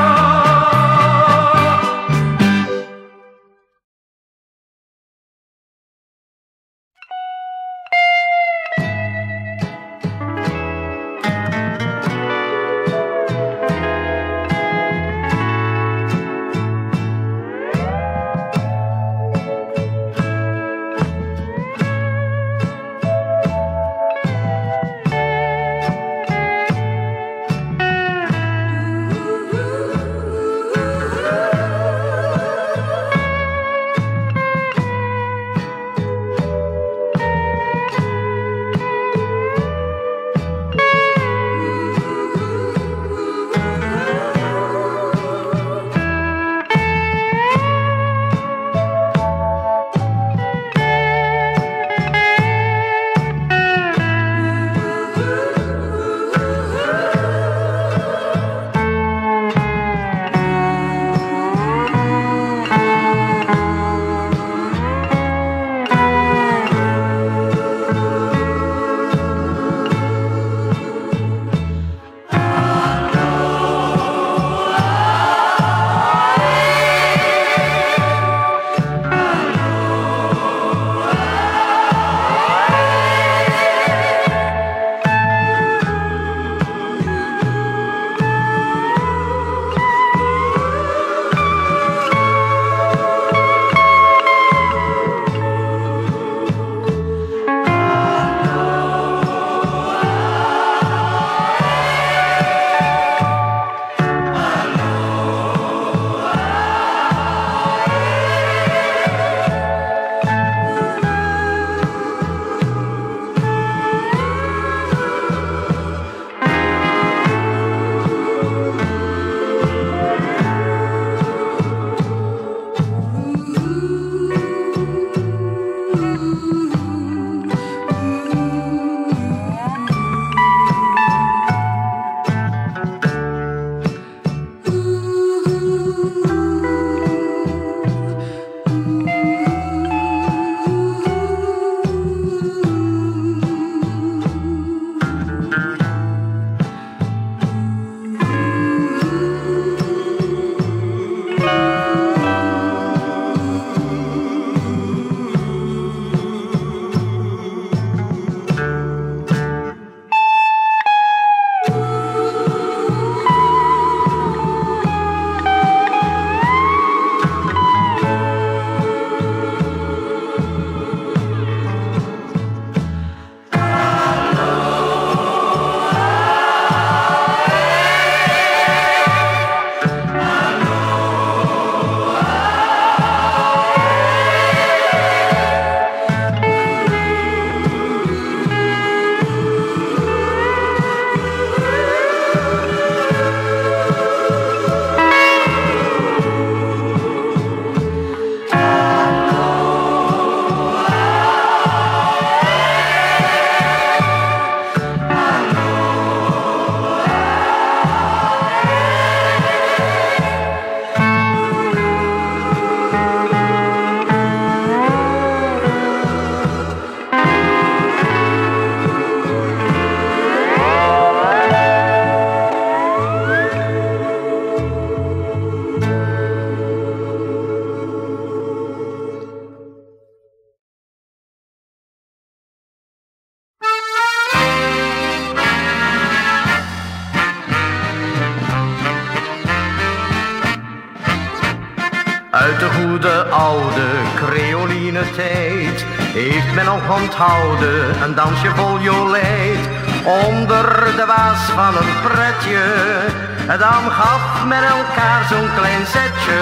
Uit de goede oude creoline tijd heeft men nog onthouden een dansje vol jolijt. Onder de waas van een pretje, dan gaf men elkaar zo'n klein zetje.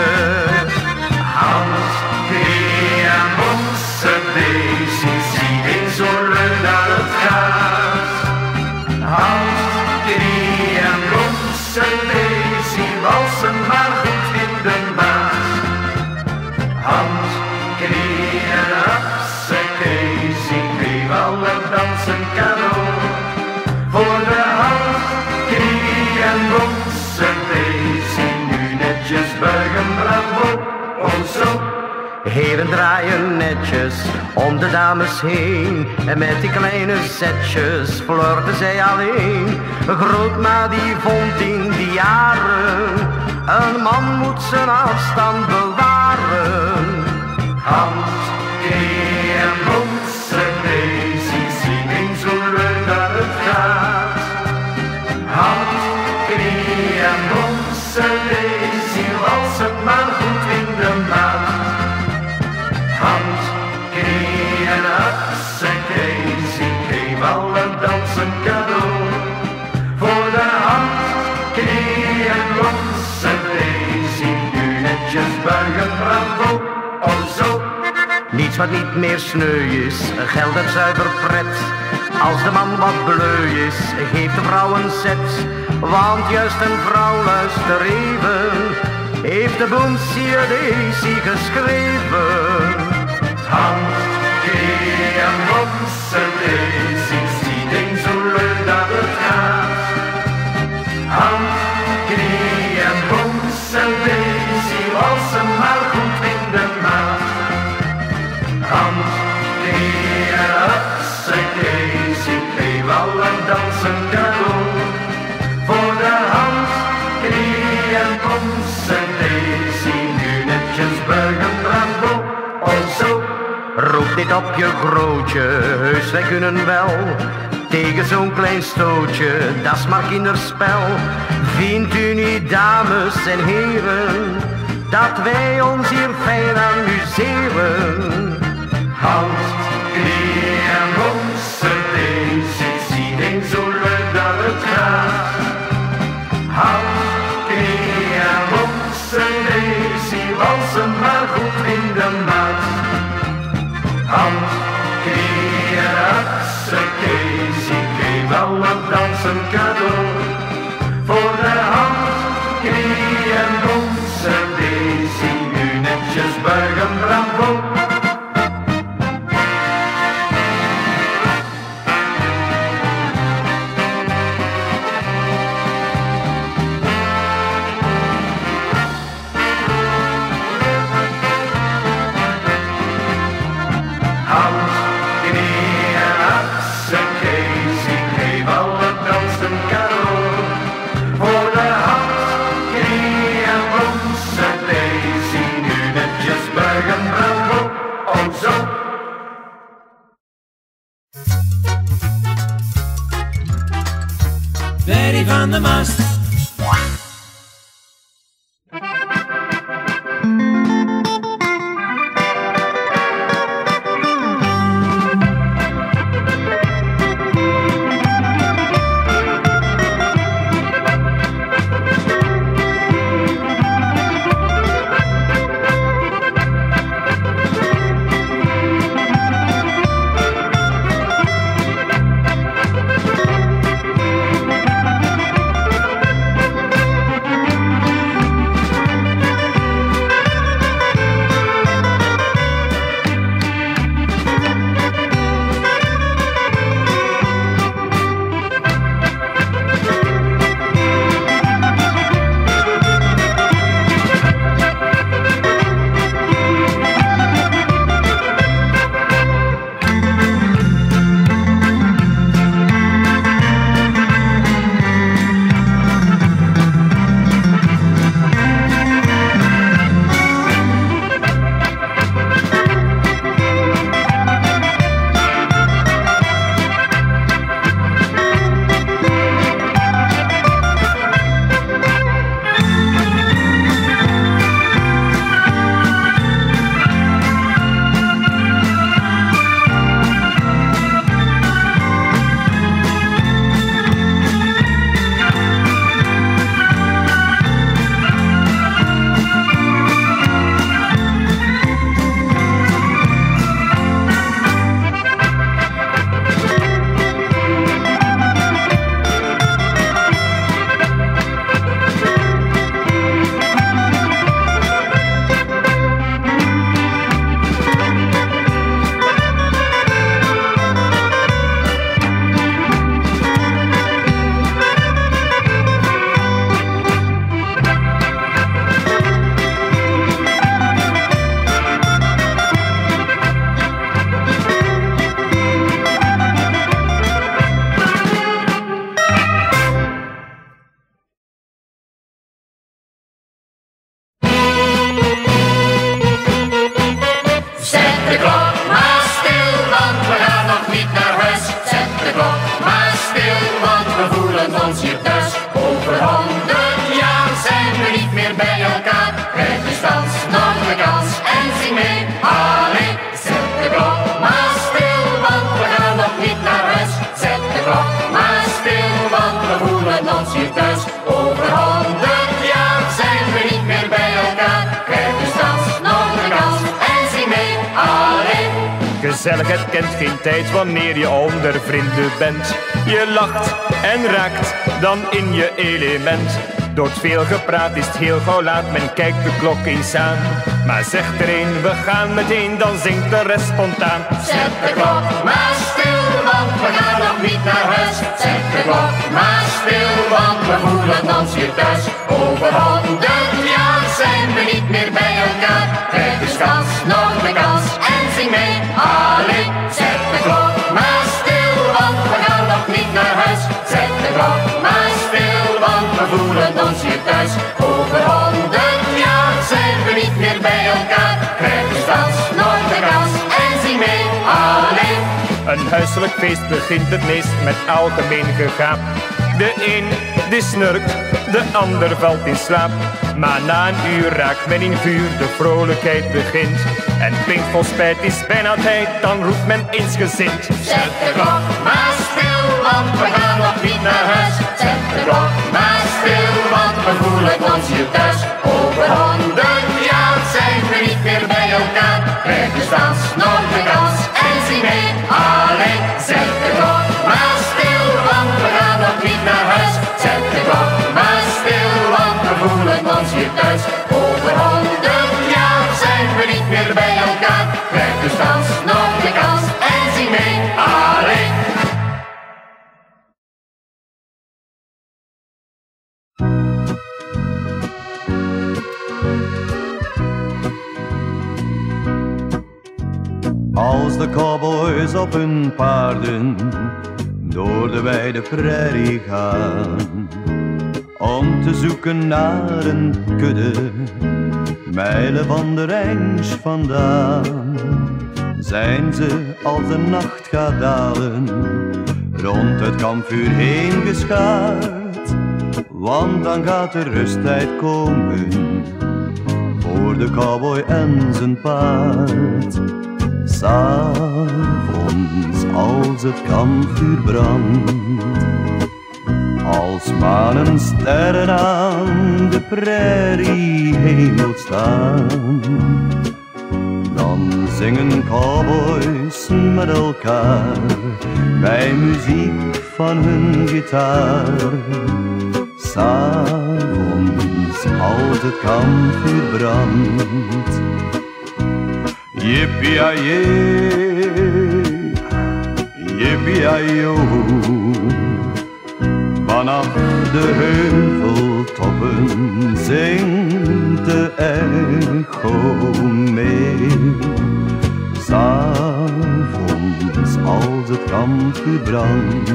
Hans, Grie en Bonse, Daisy, zie eens zo leuk dat het gaat. Hans, Grie en Bonse, Daisy, walsen maar goed in de maat. Hans, Grie en Abse, Daisy, geef alle dansen cadeau. Voor de Hans, Grie en Bonse, Daisy, nu netjes buigen, bravo. Oh zo. Heren draaien netjes om de dames heen en met die kleine zetjes flirten zij alleen. Grootma die vond in die jaren, een man moet zijn afstand bewaren. Hans, Grie en Bonse, Daisy, zie eens zo leuk dat het gaat. Hans, Grie en Bonse, Daisy, walsen maar goed in de maat. Hans, Grie en Abse, Daisy, geef alle dansen cadeau. Voor de Hans, Grie en Bonse, Daisy, nu netjes buigen, bravo. Oh zo. Niets wat niet meer sneu is, geldt het zuiver pret. Als de man wat bleu is, geeft de vrouw een zet. Want juist een vrouw, luister even, heeft de Boensier Daisy geschreven. Hans, Grie en Bonse, Daisy, zie eens zo leuk dat het gaat. Hans, Grie en Bonse, Daisy, walsen maar goed in de maat. Hans, Grie en Abse, Daisy, geef alle dansen cadeau. Voor de Hans, Grie en Bonse, Daisy, nu netjes buigen, bravo. Oh zo. Roep dit op je grootje, heus wij kunnen wel. Tegen zo'n klein stootje, dat is maar kinderspel. Vindt u niet, dames en heren, dat wij ons hier fijn amuseren? Hans, Grie en Bonse, Daisy, zie eens zo leuk dat het gaat. Hans, Grie en Bonse, Daisy, walsen maar goed in de maat. Hans, Grie en Abse, Daisy, geef alle dansen cadeau. Voor de Hans, Grie en Bonse, Daisy, nu netjes buigen, bravo. Hans, Grie en Abse, Daisy, geef alle dansen cadeau. Voor de Hans, Grie en Bonse, Daisy, nu netjes buigen, bravo. Oh zo. Berry van de Mast. voelen ons hier thuis. Over 100 jaar zijn we niet meer bij elkaar. Krijg dus dans nog de kans en zing mee. Allee, zet de klok maar stil, want we gaan nog niet naar huis. Zet de klok maar stil, want we voelen ons hier thuis. Over 100 jaar zijn we niet meer bij elkaar. Krijg dus dans nog de kans en zing mee. Allee. Gezelligheid kent geen tijd wanneer je onder vrienden bent. Je lacht en raakt dan in je element. Door het veel gepraat is het heel gauw laat, men kijkt de klok eens aan. Maar zegt er een, we gaan meteen, dan zingt de rest spontaan. Zet de klok maar stil, want we gaan nog niet naar huis. Zet de klok maar stil, want we voelen ons hier thuis. Over 100 jaar zijn we niet meer bij elkaar. Krijg dus kans, nog de kans en zing mee. Allee, zet de klok maar stil, want we gaan nog niet naar huis. Zet de klok maar stil, want we voelen ons hier thuis. Over 100 jaar zijn we niet meer bij elkaar. Krijg dus kans, nog de kans en zing mee. Allee. Een huiselijk feest begint het meest met algemeen gegaap. De een die snurkt, de ander valt in slaap. Maar na een uur raakt men in vuur, de vrolijkheid begint. En klinkt vol spijt, is bijna tijd, dan roept men eensgezind. Zet de klok maar stil, want we gaan nog niet naar huis. Zet de klok maar stil, want we voelen ons hier thuis. Over 100 jaar zijn we niet meer bij elkaar. Krijg dus dans, nog de kans en zing mee. Allee, zet de klok maar stil, want we gaan nog niet naar huis. Zet de klok maar stil, want we voelen ons hier thuis. Over 100 jaar zijn we niet meer bij elkaar. Krijg dus dans, nog de kans en zing mee. Allee. Als de cowboys op hun paarden door de wijde prairie gaan, om te zoeken naar een kudde, mijlen van de range vandaan, zijn ze als de nacht gaat dalen, rond het kampvuur heen geschaard. Want dan gaat de rusttijd komen, voor de cowboy en zijn paard. S'avonds als het kampvuur brandt, als maan en sterren aan de prairiehemel staan, dan zingen cowboys met elkaar bij muziek van hun gitaar. S'avonds als het kampvuur brandt, yippie-yay, yippie-yo. Vanaf de heuveltoppen zingt de echo mee. S'avonds als het kampvuur brandt,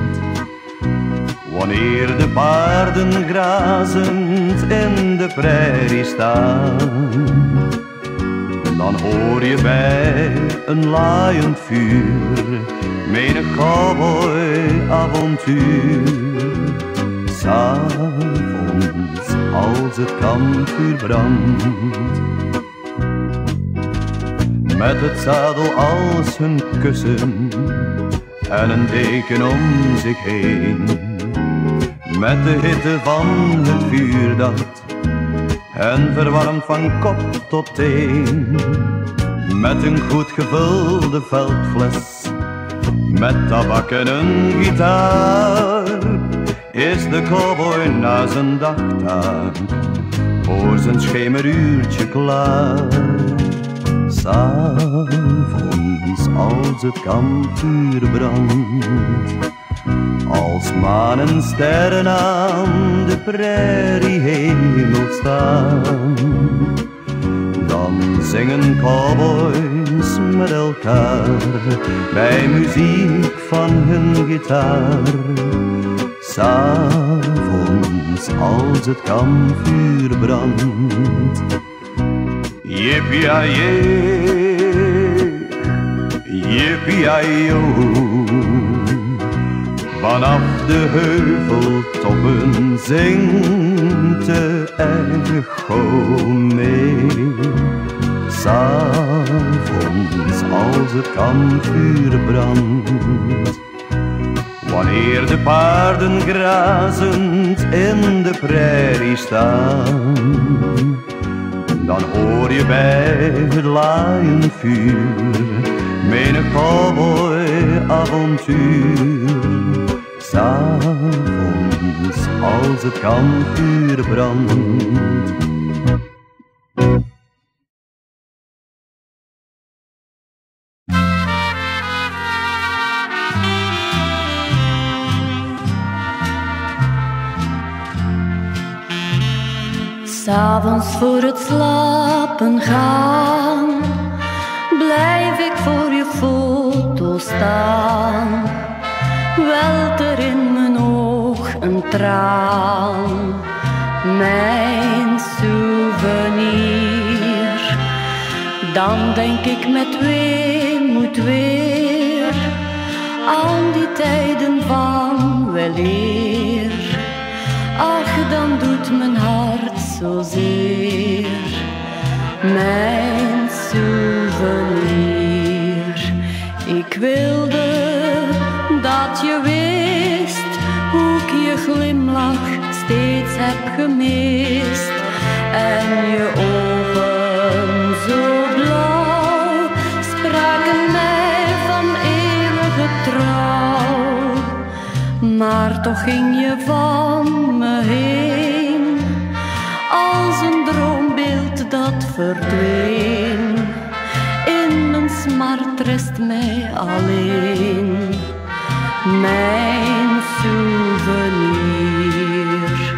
wanneer de paarden grazend in de prairie staan, dan hoor je bij een laaiend vuur menig cowboy-avontuur. S'avonds als het kampvuur brandt, met het zadel als hun kussen en een deken om zich heen, met de hitte van het vuur dat hen verwarmt van kop tot teen, met een goed gevulde veldfles, met tabak en een gitaar, is de cowboy na zijn dagtaak voor zijn schemeruurtje klaar. S'avonds als het kampvuur brandt, als maan en sterren aan de prairiehemel staan, dan zingen cowboys met elkaar bij muziek van hun gitaar. S'avonds als het kampvuur brandt, yippie-yay, yippie-yo. Vanaf de heuveltoppen zingt de echo mee. 'S'avonds als het kampvuur brandt, wanneer de paarden grazend in de prairie staan, dan hoor je bij het laaiend vuur mijn cowboy-avontuur. 'S'avonds als het kampvuur brandt. S'avonds voor het slapen gaan, blijf ik voor je foto staan. Welt er in mijn oog een traan, mijn souvenir. Dan denk ik met weemoed weer aan die tijden van weleer. Ach, dan doet mijn hart zozeer, mijn souvenir. Ik wilde dat je wist hoe ik je glimlach steeds heb gemist. En je ogen zo blauw spraken mij van eeuwige trouw. Maar toch ging je van me heen, als een droombeeld dat verdween. In mijn smart rest mij alleen mijn souvenir.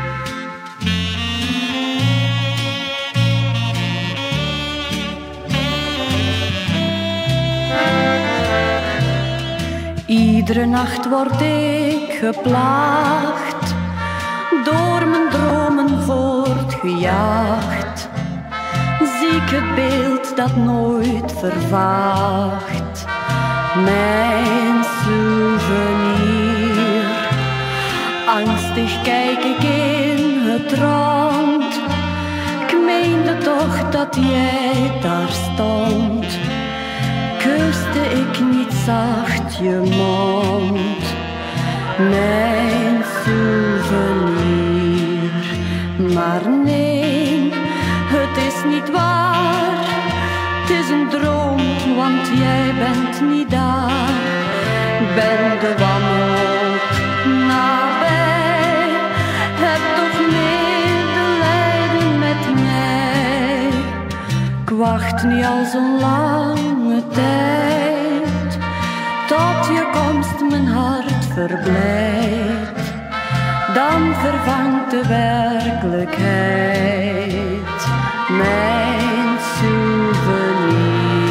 Iedere nacht word ik geplaagd, door mijn dromen voortgejaagd. Zie ik het beeld dat nooit vervaagt, mijn souvenir. Angstig kijk ik in het rond, ik meende toch dat jij daar stond. Kuste ik niet zacht je mond, mijn souvenir. Maar nee, het is niet waar, het is een droom, want jij bent niet daar. Ben de wanhoop nabij, heb toch medelijden met mij. Ik wacht niet al zo'n lange tijd, tot je komst mijn hart verblijdt. Dan vervangt de werkelijkheid mijn souvenir.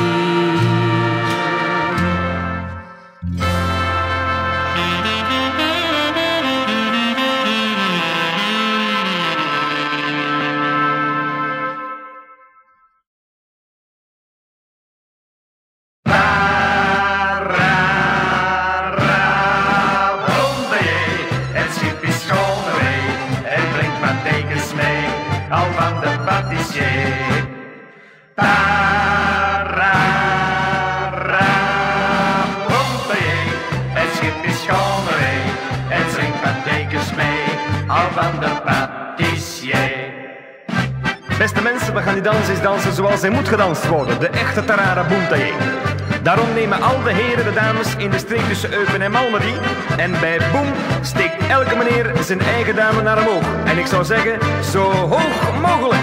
Beste mensen, we gaan die dans eens dansen zoals hij moet gedanst worden. De echte Tarara Boomtaye. Daarom nemen al de heren de dames in de streek tussen Eupen en Malmedy. En bij Boom steekt elke meneer zijn eigen dame naar omhoog. En ik zou zeggen, zo hoog mogelijk.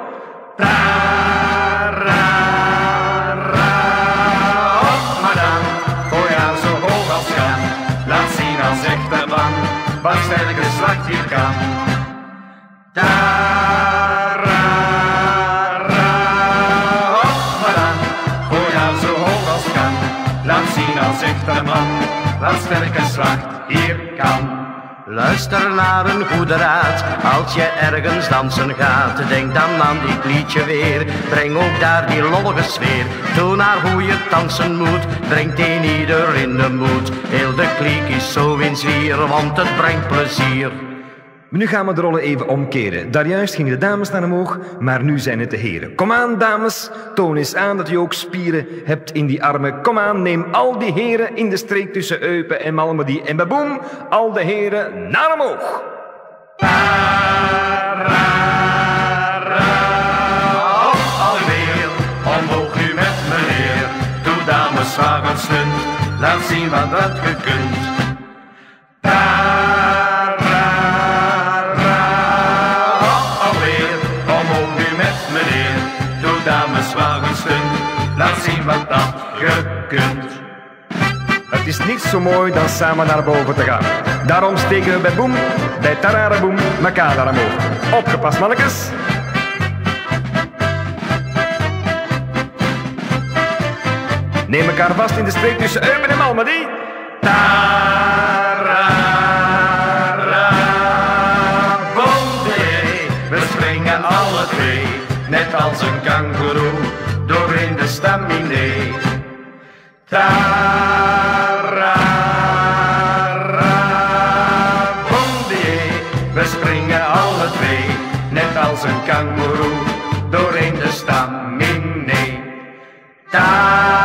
Op madame, gooi haar zo hoog als kan. Laat zien als echte man, wat sterke slag hier kan. Laat zien als echte man, wat sterke slag hier kan. Luister naar een goede raad, als je ergens dansen gaat. Denk dan aan dit liedje weer, breng ook daar die lollige sfeer. Toon naar hoe je dansen moet, brengt een ieder in de moed. Heel de kliek is zo in zwier, want het brengt plezier. Nu gaan we de rollen even omkeren. Daarjuist gingen de dames naar omhoog, maar nu zijn het de heren. Kom aan, dames, toon eens aan dat je ook spieren hebt in die armen. Kom aan, neem al die heren in de streek tussen Eupen en Malmedy en baboem. Al de heren naar omhoog. Alweer, omhoog nu met meneer. Doe dames zwaar een stunt, laat zien wat dat je kunt. Dames, zwaar een stunt, laat zien wat dat je kunt. Het is niet zo mooi dan samen naar boven te gaan. Daarom steken we bij boem, bij tararaboem, mekaar naar omhoog. Opgepast, mannetjes. Neem elkaar vast in de streek tussen Eupen en Malmedy. We springen alle twee, net als een kangoeroe, door in de stamine. We springen alle twee, net als een kangoeroe, door in de stamine.